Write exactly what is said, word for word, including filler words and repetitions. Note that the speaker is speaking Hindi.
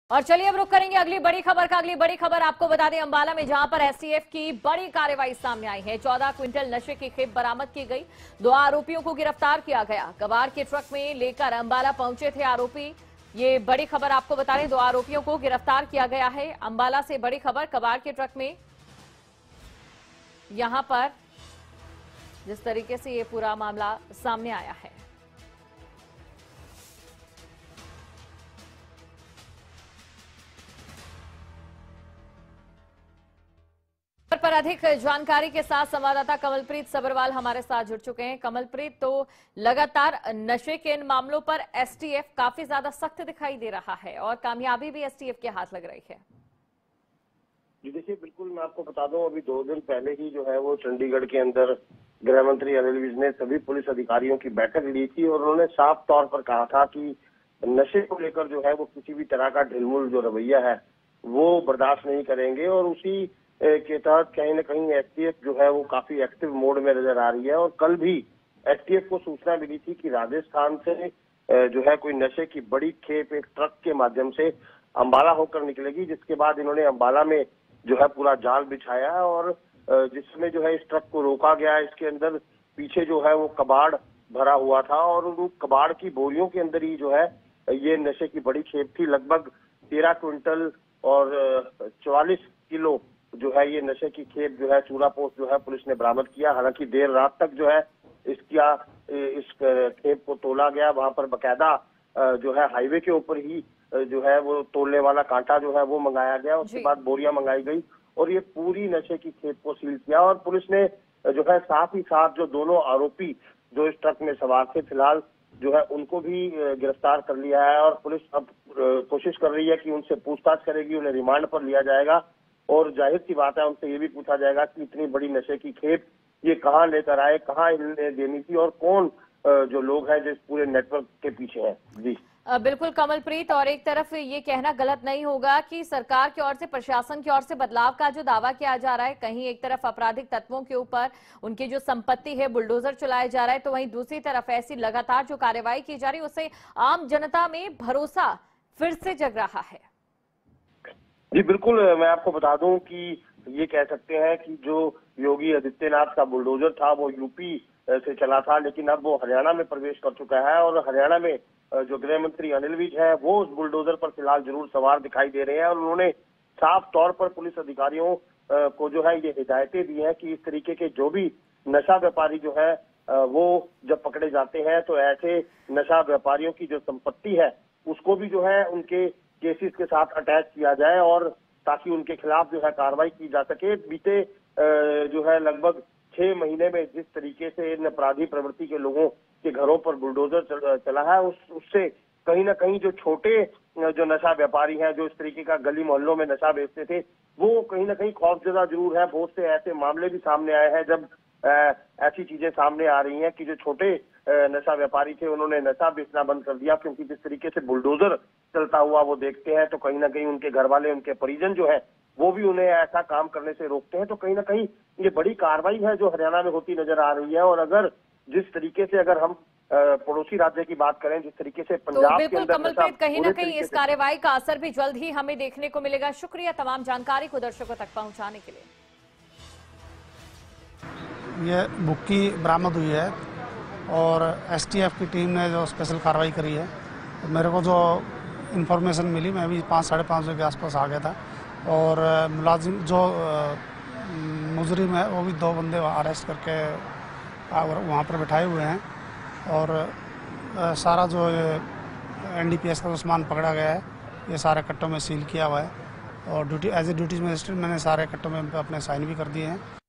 और चलिए अब रुक करेंगे अगली बड़ी खबर का। अगली बड़ी खबर आपको बता दें अंबाला में, जहां पर एसटीएफ की बड़ी कार्रवाई सामने आई है। चौदह क्विंटल नशे की खेप बरामद की गई। दो आरोपियों को गिरफ्तार किया गया। कबाड़ के ट्रक में लेकर अंबाला पहुंचे थे आरोपी। ये बड़ी खबर आपको बता दें, दो आरोपियों को गिरफ्तार किया गया है। अंबाला से बड़ी खबर, कबाड़ के ट्रक में यहां पर जिस तरीके से ये पूरा मामला सामने आया है। पर अधिक जानकारी के साथ संवाददाता कमलप्रीत सब्रवाल हमारे साथ जुड़ चुके हैं। कमलप्रीत, तो लगातार नशे के इन मामलों पर एसटीएफ काफी ज्यादा सख्त दिखाई दे रहा है और कामयाबी भी एसटीएफ के हाथ लग रही है। जी देखिए, बिल्कुल मैं आपको बता दूं, अभी दो दिन पहले ही जो है वो चंडीगढ़ के अंदर गृह मंत्री अनिल विज ने सभी पुलिस अधिकारियों की बैठक ली थी और उन्होंने साफ तौर पर कहा था कि नशे को लेकर जो है वो किसी भी तरह का ढिलमुल जो रवैया है वो बर्दाश्त नहीं करेंगे। और उसी के तहत कहीं न कहीं एसटीएफ जो है वो काफी एक्टिव मोड में नजर आ रही है। और कल भी एसटीएफ को सूचना मिली थी कि राजस्थान से जो है कोई नशे की बड़ी खेप एक ट्रक के माध्यम से अंबाला होकर निकलेगी, जिसके बाद इन्होंने अंबाला में जो है पूरा जाल बिछाया और जिसमें जो है इस ट्रक को रोका गया। इसके अंदर पीछे जो है वो कबाड़ भरा हुआ था और उन कबाड़ की बोरियों के अंदर ही जो है ये नशे की बड़ी खेप थी। लगभग तेरह क्विंटल और चौवालीस किलो जो है ये नशे की खेप जो है चूरापोस्ट जो है पुलिस ने बरामद किया। हालांकि देर रात तक जो है इसका इस खेप को तोला गया। वहां पर बकायदा जो है हाईवे के ऊपर ही जो है वो तोलने वाला कांटा जो है वो मंगाया गया। उसके बाद बोरियां मंगाई गई और ये पूरी नशे की खेप को सील किया। और पुलिस ने जो है साथ ही साथ जो दोनों आरोपी जो इस ट्रक में सवार थे, फिलहाल जो है उनको भी गिरफ्तार कर लिया है। और पुलिस अब कोशिश कर रही है कि उनसे पूछताछ करेगी, उन्हें रिमांड पर लिया जाएगा और जाहिर सी बात है उनसे ये भी पूछा जाएगा कि इतनी बड़ी नशे की खेप ये कहाँ लेकर आए, कहाँ इन्हें देनी थी और कौन जो लोग हैं जो इस पूरे नेटवर्क के पीछे हैं। जी बिल्कुल कमलप्रीत, और एक तरफ ये कहना गलत नहीं होगा कि सरकार की ओर से, प्रशासन की ओर से बदलाव का जो दावा किया जा रहा है, कहीं एक तरफ आपराधिक तत्वों के ऊपर उनकी जो संपत्ति है बुलडोजर चलाया जा रहा है, तो वहीं दूसरी तरफ ऐसी लगातार जो कार्रवाई की जा रही है उससे आम जनता में भरोसा फिर से जग रहा है। जी बिल्कुल, मैं आपको बता दूं कि ये कह सकते हैं कि जो योगी आदित्यनाथ का बुलडोजर था वो यूपी से चला था, लेकिन अब वो हरियाणा में प्रवेश कर चुका है और हरियाणा में जो गृह मंत्री अनिल विज है वो उस बुलडोजर पर फिलहाल जरूर सवार दिखाई दे रहे हैं। और उन्होंने साफ तौर पर पुलिस अधिकारियों को जो है ये हिदायतें दी हैं कि इस तरीके के जो भी नशा व्यापारी जो है वो जब पकड़े जाते हैं तो ऐसे नशा व्यापारियों की जो संपत्ति है उसको भी जो है उनके केसेस के साथ अटैच किया जाए और ताकि उनके खिलाफ जो है कार्रवाई की जा सके। बीते जो है लगभग छह महीने में जिस तरीके से इन अपराधी प्रवृत्ति के लोगों के घरों पर बुलडोजर चला है उस उससे कहीं ना कहीं जो छोटे जो नशा व्यापारी हैं जो इस तरीके का गली मोहल्लों में नशा बेचते थे वो कहीं ना कहीं खौफजदा जरूर है। बहुत से ऐसे मामले भी सामने आए हैं जब ऐसी चीजें सामने आ रही हैं कि जो छोटे नशा व्यापारी थे उन्होंने नशा बेचना बंद कर दिया, क्योंकि जिस तरीके से बुलडोजर चलता हुआ वो देखते हैं तो कहीं ना कहीं उनके घर वाले, उनके परिजन जो है वो भी उन्हें ऐसा काम करने से रोकते हैं। तो कहीं ना कहीं ये बड़ी कार्रवाई है जो हरियाणा में होती नजर आ रही है। और अगर जिस तरीके से अगर हम पड़ोसी राज्य की बात करें, जिस तरीके से पंजाब तो बिल्कुल के कमलप्रीत, कहीं ना कहीं इस कार्रवाई का असर भी जल्द ही हमें देखने को मिलेगा। शुक्रिया तमाम जानकारी को दर्शकों तक पहुंचाने के लिए। ये बुक्की बरामद हुई है और एसटीएफ की टीम ने जो स्पेशल कार्रवाई करी है। तो मेरे को जो इन्फॉर्मेशन मिली, मैं भी पाँच साढ़े पाँच बजे के आसपास आ गया था और मुलाजिम जो मुजरिम है वो भी दो बंदे अरेस्ट करके वहाँ पर बैठाए हुए हैं और सारा जो एनडीपीएस का जो सामान पकड़ा गया है ये सारे कट्टों में सील किया हुआ है और duty as a duty magistrate मैंने सारे कट्टों में अपने साइन भी कर दिए हैं।